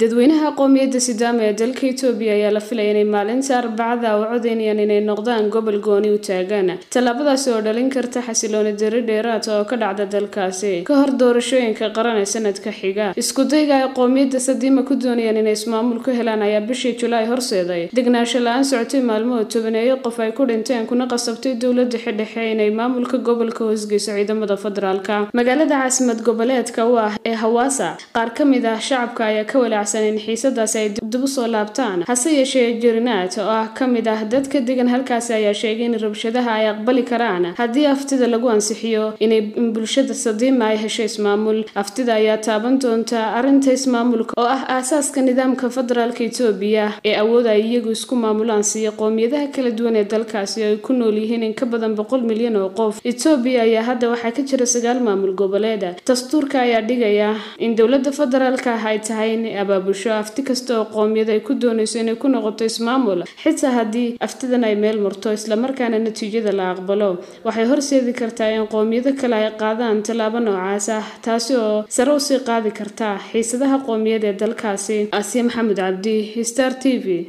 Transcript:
dadweynaha qowmiyadda Sidaama ee dalka Itoobiya ayaa la filayay inay maalinta Arbacada u codeynayaan inay noqdaan gobol gooni u taagan talaabadaas oo dhalin karta xasilooni darro dheeraad oo ka dhacda dalkaasi ka hor doorashooyinka qaran ee sanadka xiga isku dayga ay qowmiyadda Sidaama ku doonayaan inay ismaamul ku helaan ayaa bishii July horseeday degnaansho la'aan socotay maalmo tobaneeyo qof ay ku dhinteen kuna qasabtay dawladda xidhexe inay maamulka gobolka hoosgeyso ciidamada federaalka magaalada caasimad goboleedka ee Hawaasa qaar ka mid ah shacabka ayaa ka walaacsan in xiisadaas ay dib u soo laabtaan hase yeeshee jirnaad oo ah ka mid ah dadka degan halkaas ayaa sheegay in rabshadaha ay aqbali karaan haddii aftida lagu ansixiyo in bulshada Sidaama ay hesho ismaamul aftida ayaa taaban doonta arrinta ismaamulka oo ah aasaaska nidaamka federaalka Itoobiya ee awood ay iyagu isku maamulaan si qowmiyadaha kala duwan ee dalkaasi ay ku nool yihiin in ka badan 100 milyan oo qof Itoobiya ayaa hadda waxa ka jira 9 maamul goboleed dastuurka ayaa dhigaya in dawladda federaalka ay tahay in abaabusho afti kasta oo qowmiyad ay ku doonayso inay ku noqoto ismaamul xitaa haddii aftidan ay meel marto isla markaana natiijada la aqbalo waxay horseedi kartaa in qowmiyada kale ay qaadaan talaabo noocaas ah taasi oo sare u sii qaadi karta xiisadaha qowmiyad ee dalkaasi Asiya Maxamed Cabdi Star TV